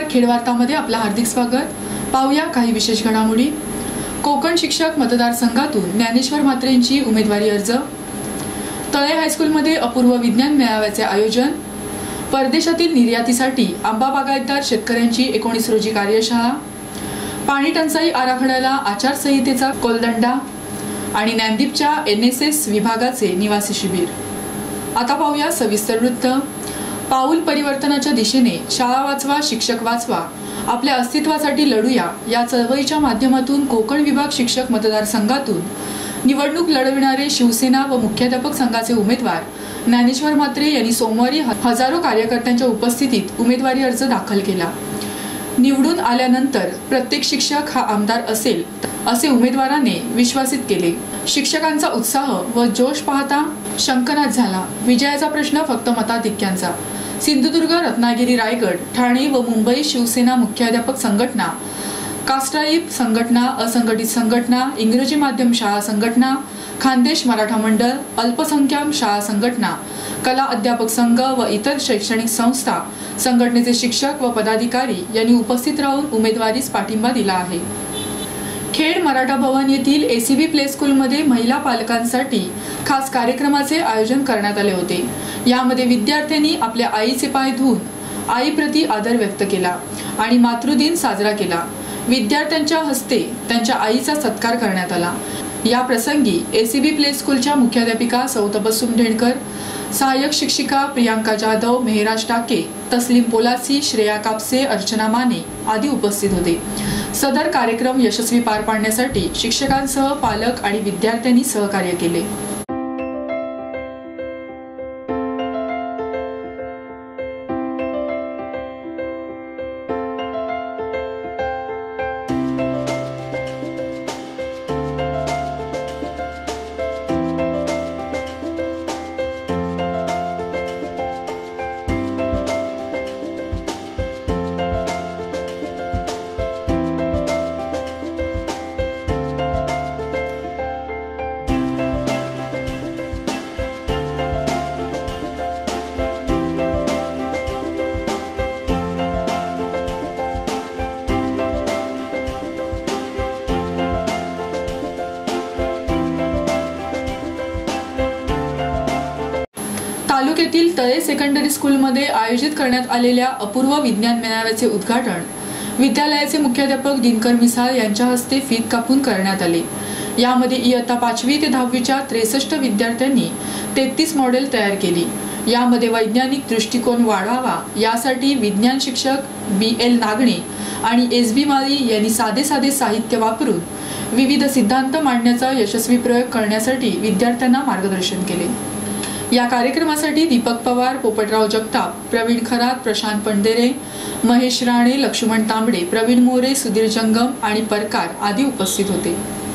खेड वार्तामध्ये आपलं हार्दिक स्वागत। पाहूया काही विशेष घडामोडी। कोकण शिक्षक मतदारसंघातून ज्ञानेश्वर म्हात्रेंची उमेदवारी अर्ज। तळे हायस्कूलमध्ये अपूर्व विज्ञान मेळाव्याचे आयोजन। परदेशातील निर्यातीसाठी आंबा बागायतदार शेतकऱ्यांची 19 रोजी कार्यशाळा। पाणी टंचाई आराखड्याला आचारसंहितेचा कोलदंडा आणि ज्ञानदीपच्या NSS विभागाचे निवासी शिबिर। आता पाहूया सविस्तर वृत्त। पाऊल परिवर्तनाच्या दिशेने शाळा वाचवा शिक्षक वाचवा आपल्या अस्तित्वासाठी लढूया या चळवळीच्या माध्यमातून कोकण विभाग शिक्षक मतदारसंघातून निवडणूक लढविणारे शिवसेना व मुख्याध्यापक संघाचे उमेदवार ज्ञानेश्वर म्हात्रे यांनी सोमवारी हजारो कार्यकर्त्यांच्या उपस्थितीत उमेदवारी अर्ज दाखल केला। निवडून आल्यानंतर प्रत्येक शिक्षक हा आमदार असेल असे उमेदवाराने विश्वासित केले। शिक्षकांचा उत्साह व जोश पाहता शंकनाद झाला। विजयाचा प्रश्न फक्त मताधिक्यांचा। सिंधुदुर्ग, रत्नागिरी, रायगड, ठाणे व मुंबई शिवसेना मुख्याध्यापक संघटना, कास्ट्राईब संघटना, असंघटित संघटना, इंग्रजी माध्यम शाळा संघटना, खानदेश मराठा मंडळ, अल्पसंख्याक शाळा संघटना, कला अध्यापक संघ व इतर शैक्षणिक संस्था संघटनेचे शिक्षक व पदाधिकारी यांनी उपस्थित राहून उमेदवारीस पाठिंबा दिला आहे। खेड मराठा भवन येथील ACB प्ले स्कूलमध्ये महिला पालकांसाठी खास कार्यक्रमाचे आयोजन करण्यात आले होते। यामध्ये विद्यार्थ्यांनी आपल्या आईचे पाय धुवून आईप्रती आदर व्यक्त केला आणि मातृदिन साजरा केला। विद्यार्थ्यांच्या हस्ते त्यांच्या आईचा सत्कार करण्यात आला। या प्रसंगी ACB प्ले स्कूलच्या मुख्याध्यापिका सौ तबस्सुम ढेणकर, सहाय्यक शिक्षिका प्रियांका जाधव, मेहराज टाके, तस्लीम पोलासी, श्रेया कापसे, अर्चना माने आदी उपस्थित होते। सदर कार्यक्रम यशस्वी पार पाडण्यासाठी शिक्षकांसह पालक आणि विद्यार्थ्यांनी सहकार्य केले। तालुक्यातील तळे सेकंडरी स्कूलमध्ये आयोजित करण्यात आलेल्या अपूर्व विज्ञान मेळाव्याचे उद्घाटन विद्यालयाचे मुख्याध्यापक दिनकर मिसाळ यांच्या हस्ते फीत कापून करण्यात आले। यामध्ये इयत्ता 5वी ते 10वीच्या 63 विद्यार्थ्यांनी 33 मॉडेल तयार केली। यामध्ये वैज्ञानिक दृष्टिकोन वाढवावा यासाठी विज्ञान शिक्षक BL नागणे आणि SB माळी यांनी साधे साहित्य वापरून विविध सिद्धांत मांडण्याचा यशस्वी प्रयोग करण्यासाठी विद्यार्थ्यांना मार्गदर्शन केले। या कार्यक्रमासाठी दीपक पवार, पोपटराव जगताप, प्रवीण खरात, प्रशांत पंडेरे, महेश राणे, लक्ष्मण तांबडे, प्रवीण मोरे, सुधीर जंगम आणि परकार आदी उपस्थित होते।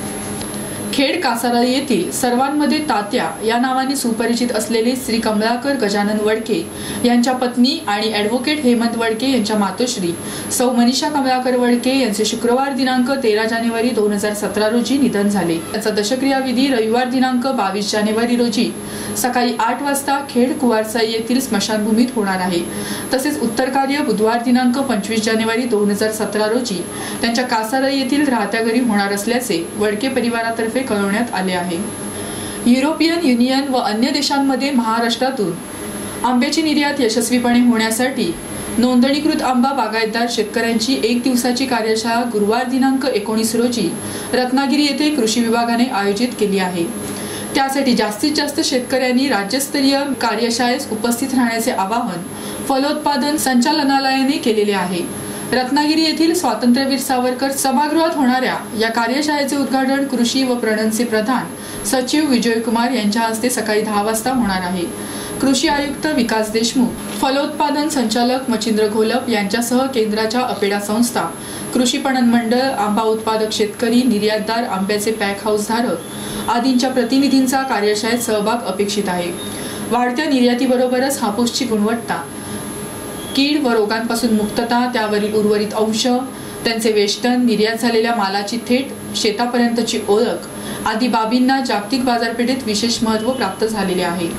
खेड कासारा येथील सर्वांमध्ये तात्या या नावाने सुपरिचित असलेले श्री कमलाकर गजानन वडके यांच्या पत्नी आणि ॲडव्होकेट हेमंत वडके यांच्या मातोश्री सौ मनीषा कमलाकर वडके यांचे शुक्रवार दिनांक 13 जानेवारी 2017 रोजी निधन झाले। त्याचा दशक्रिया विधी रविवार दिनांक 22 जानेवारी रोजी सकाळी 8 वाजता खेड कुवारसाई येथील स्मशानभूमीत होणार आहे। तसेच उत्तर कार्य बुधवार दिनांक 25 जानेवारी 2017 रोजी त्यांच्या कासारा येथील राहत्या घरी होणार असल्याचे वडके परिवारातर्फे कळवण्यात आले आहे। युरोपियन युनियन व अन्य देशांमध्ये महाराष्ट्रातून आंब्याची निर्यात यशस्वीपणे होण्यासाठी नोंदणीकृत आंबा बागायतदार शेतकऱ्यांची 1 दिवसाची कार्यशाळा गुरुवार दिनांक 19 रोजी रत्नागिरी येथे कृषी विभागाने आयोजित केली आहे। त्यासाठी जास्तीत जास्त शेतकऱ्यांनी राज्यस्तरीय कार्यशाळेस उपस्थित राहण्याचे आवाहन फलोत्पादन संचालनालयाने केलेले आहे। रत्नागिरी येथील स्वातंत्र्यवीर सावरकर सभागृहात होणाऱ्या या कार्यशाळेचे उद्घाटन कृषी व पणनचे प्रधान सचिव विजय कुमार यांच्या हस्ते सकाळी 10 वाजता होणार आहे। कृषी आयुक्त विकास देशमुख, फलोत्पादन संचालक मचिंद्र घोलप यांच्यासह केंद्राच्या अपेडा संस्था, कृषी पणन मंडळ, आंबा उत्पादक शेतकरी, निर्यातदार, आंब्याचे पॅक हाऊस धारक आदींच्या प्रतिनिधींचा कार्यशाळेत सहभाग अपेक्षित आहे। वाढत्या निर्यातीबरोबरच हापूसची गुणवत्ता, कीड व रोगांपासून मुक्तता, त्यावरील उर्वरित अंश, त्यांचे वेष्टन, निर्यात झालेल्या मालाची थेट शेतापर्यंतची ओळख आदी बाबींना जागतिक बाजारपेठेत विशेष महत्त्व प्राप्त झालेले आहे।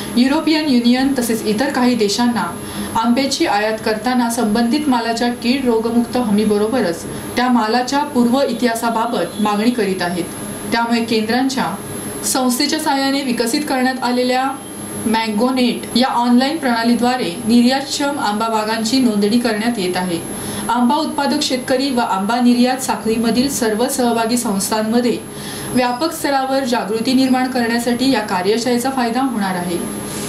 युरोपियन युनियन तसेच इतर काही देशांना आंब्याची आयात करताना संबंधित मालाच्या कीड रोगमुक्त हमीबरोबरच त्या मालाच्या पूर्व इतिहासाबाबत मागणी करीत आहेत। त्यामुळे केंद्रांच्या संस्थेच्या सहाय्याने विकसित करण्यात आलेल्या मँगोनेट या ऑनलाईन प्रणालीद्वारे निर्यातक्षम आंबा बागांची नोंदणी करण्यात येत आहे। आंबा उत्पादक शेतकरी व आंबा निर्यात साखळीमधील सर्व सहभागी संस्थांमध्ये व्यापक स्तरावर जागृती निर्माण करण्यासाठी या कार्यशाळेचा फायदा होणार आहे।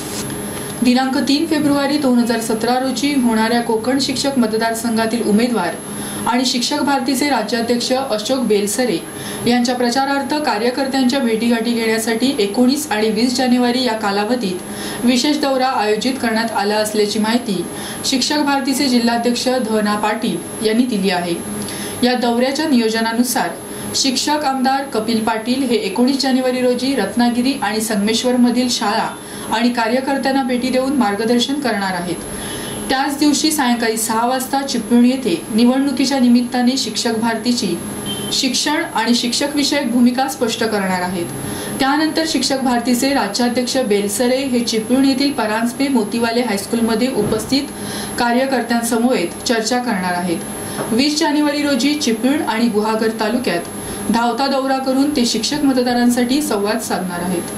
दिनांक 3 फेब्रुवारी 2017 रोजी होणाऱ्या कोकण शिक्षक मतदारसंघातील उमेदवार आणि शिक्षक भारतीचे राज्याध्यक्ष अशोक बेलसरे यांच्या प्रचारार्थ कार्यकर्त्यांच्या भेटीगाठी घेण्यासाठी 19 आणि 20 जानेवारी या कालावधीत विशेष दौरा आयोजित करण्यात आला असल्याची माहिती शिक्षक भारतीचे जिल्हाध्यक्ष धना पाटील यांनी दिली आहे। या दौऱ्याच्या नियोजनानुसार शिक्षक आमदार कपिल पाटील हे 19 जानेवारी रोजी रत्नागिरी आणि संगमेश्वर मधील शाळा आणि कार्यकर्त्यांना भेटी देऊन मार्गदर्शन करणार आहेत। त्याच दिवशी सायंकाळी 6 वाजता चिपळूण येथे निवडणुकीच्या निमित्ताने शिक्षक भारतीची शिक्षण आणि शिक्षक विषयक भूमिका स्पष्ट करणार आहेत। त्यानंतर शिक्षक भारतीचे राज्याध्यक्ष बेलसरे हे चिपळूण येथील परांजपे मोतीवाले हायस्कूलमध्ये उपस्थित कार्यकर्त्यांसमवेत चर्चा करणार आहेत। 20 जानेवारी रोजी चिपळूण आणि गुहागर तालुक्यात धावता दौरा करून ते शिक्षक मतदारांसाठी संवाद साधणार आहेत।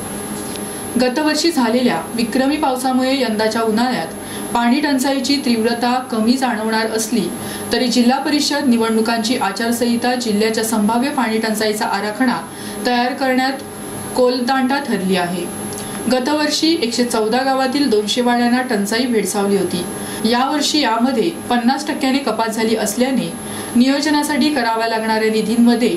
गतवर्षी झालेल्या विक्रमी पावसामुळे यंदाच्या उन्हाळ्यात पाणी टंचाईची तीव्रता कमी जाणवणार असली तरी जिल्हा परिषद निवडणुकांची आचारसंहिता जिल्ह्याच्या संभाव्य पाणी टंचाईचा आराखडा तयार करण्यात कोलदांडा ठरली आहे। गतवर्षी 114 गावातील 200 वाड्यांना टंचाई भेडसावली होती। यावर्षी यामध्ये 50% कपात झाली असल्याने नियोजनासाठी कराव्या लागणाऱ्या निधींमध्ये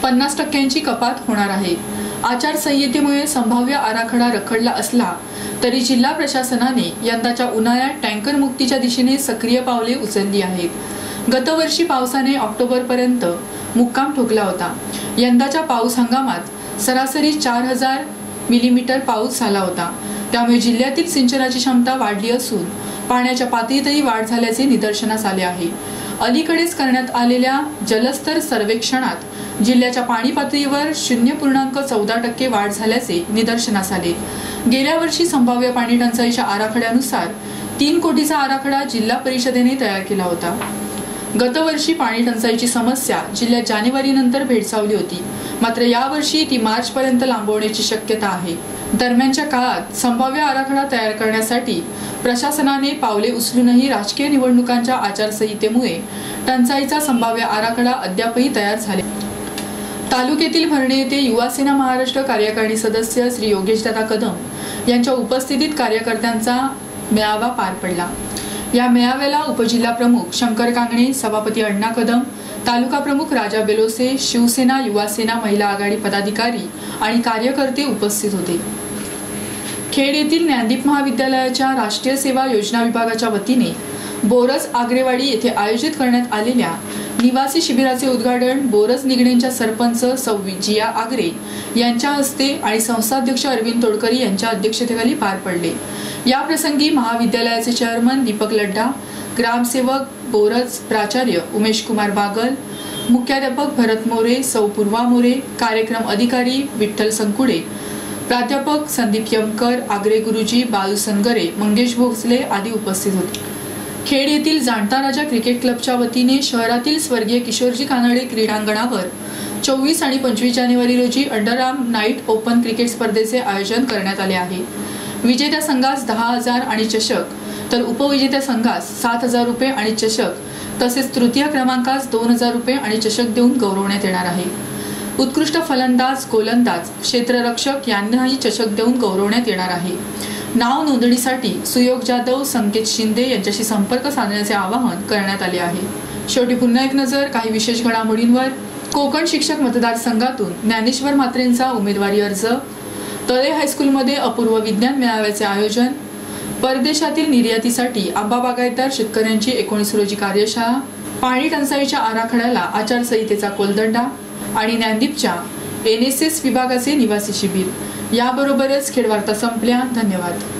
50% कपात होणार आहे। आचारसंहितेमुळे संभाव्य आराखडा रखडला असला तरी जिल्हा प्रशासनाने यंदाच्या उन्हाळ्यात टँकर मुक्तीच्या दिशेने सक्रिय पावले उचलली आहेत। गतवर्षी पावसाने ऑक्टोबरपर्यंत मुक्काम ठोकला होता। यंदाच्या पाऊस हंगामात सरासरी 4000 मिलीमीटर पाऊस झाला होता। त्यामुळे जिल्ह्यातील सिंचनाची क्षमता वाढली असून पाण्याच्या पातळीतही वाढ झाल्याचे निदर्शनास आले आहे। अलीकडेच करण्यात आलेल्या जलस्तर सर्वेक्षणात जिल्ह्याच्या पाणी पातळीवर 0.14% वाढ झाल्याचे निदर्शनास आले। गेल्या वर्षी संभाव्य पाणी टंचाईच्या आराखड्यानुसार 3 कोटीचा आराखडा जिल्हा परिषदेने तयार केला होता। गतवर्षी पाणी टंचाईची समस्या जिल्ह्यात जानेवारीनंतर भेडसावली होती, मात्र यावर्षी ती मार्चपर्यंत लांबवण्याची शक्यता आहे। दरम्यानच्या काळात संभाव्य आराखडा तयार करण्यासाठी प्रशासनाने पावले उचलूनही राजकीय निवडणुकांच्या आचारसंहितेमुळे टंचाईचा संभाव्य आराखडा अद्यापही तयार झाले। तालुक्यातील भरणे येथे युवा सेना महाराष्ट्र कार्यकारिणी सदस्य श्री योगेशदादा कदम यांच्या उपस्थितीत कार्यकर्त्यांचा मेळावा पार पडला। या मेळाव्याला उपजिल्हा प्रमुख शंकर कांगणे, सभापती अण्णा कदम, तालुका प्रमुख राजा बेलोसे, शिवसेना, युवा सेना, महिला आघाडी पदाधिकारी आणि कार्यकर्ते उपस्थित होते। खेड येथील ज्ञानदीप महाविद्यालयाच्या राष्ट्रीय सेवा योजना विभागाच्या वतीने बोरज आग्रेवाडी येथे आयोजित करण्यात आलेल्या निवासी शिबिराचे उद्घाटन बोरज निगडेंच्या सरपंच सौ जिया आग्रे यांच्या हस्ते आणि संस्थाध्यक्ष अरविंद तोडकरी यांच्या अध्यक्षतेखाली पार पडले। या प्रसंगी महाविद्यालयाचे चेअरमन दीपक लड्डा, ग्रामसेवक बोरज प्राचार्य उमेश कुमार बागल, मुख्याध्यापक भरत मोरे, सौ पूर्वा मोरे, कार्यक्रम अधिकारी विठ्ठल संकुडे, प्राध्यापक संदीप यमकर, आग्रे गुरुजी, बाळू सनगरे, मंगेश भोसले आदी उपस्थित होते। खेड येथील जाणता राजा क्रिकेट क्लबच्या वतीने शहरातील स्वर्गीय किशोरजी कानडे क्रीडांगणावर 24 आणि 25 जानेवारी रोजी अंडरआर्म नाईट ओपन क्रिकेट स्पर्धेचे आयोजन करण्यात आले आहे। विजेत्या संघास 10,000 आणि चषक तर उपविजेत्या संघास 7,000 रुपये आणि चषक तसेच तृतीय क्रमांकास 2,000 रुपये आणि चषक देऊन गौरवण्यात येणार आहे। उत्कृष्ट फलंदाज, गोलंदाज, क्षेत्ररक्षक यांनाही चषक देऊन गौरवण्यात येणार आहे। नाव नोंदणीसाठी सुयोग जाधव, संकेत शिंदे यांच्याशी संपर्क साधण्याचे आवाहन करण्यात आले आहे। शेवटी पुन्हा एक नजर काही विशेष घडामोडींवर। कोकण शिक्षक मतदारसंघातून ज्ञानेश्वर म्हात्रेंचा उमेदवारी अर्ज, तळे हायस्कूलमध्ये अपूर्व विज्ञान मेळाव्याचे आयोजन, परदेशातील निर्यातीसाठी आंबा बागायतदार शेतकऱ्यांची 19 रोजी कार्यशाळा, पाणी टंचाईच्या आराखड्याला आचारसंहितेचा कोलदंडा आणि ज्ञानदीपच्या NSS विभागाचे निवासी शिबिर। याबरोबरच खेड वार्ता संपल्या। धन्यवाद।